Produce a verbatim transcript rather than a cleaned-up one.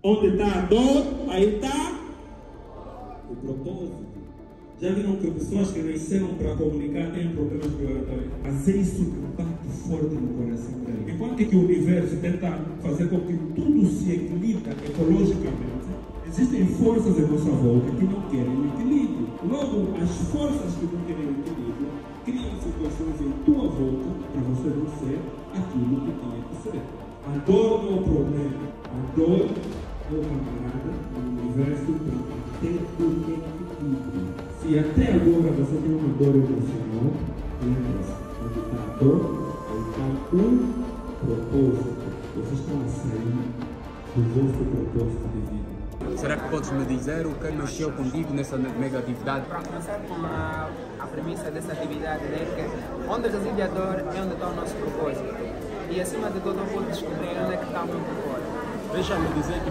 Onde está a dor, aí está o propósito. Já viram que pessoas que nasceram para comunicar têm problemas de oratória? Mas é isso que bate forte no coração dele. Enquanto que o universo tenta fazer com que tudo se equilibre ecologicamente, existem forças em nossa volta que não querem o equilíbrio. Logo, as forças que não querem o equilíbrio criam situações em tua volta para você não ser aquilo que tinha que ser. A dor não é o problema. A dor é o camarada do universo para manter o equilíbrio. Se até agora você tem uma dor emocional, lembre-se, onde está a dor, aí está um propósito. Vocês estão a sair do vosso propósito de vida. Será que podes me dizer o que mexeu contigo nessa mega atividade? Para começar com a, a premissa dessa atividade, né, que onde reside a dor é onde está o nosso propósito. E acima de tudo eu vou descobrir onde é que está o meu propósito. Deixa-me dizer que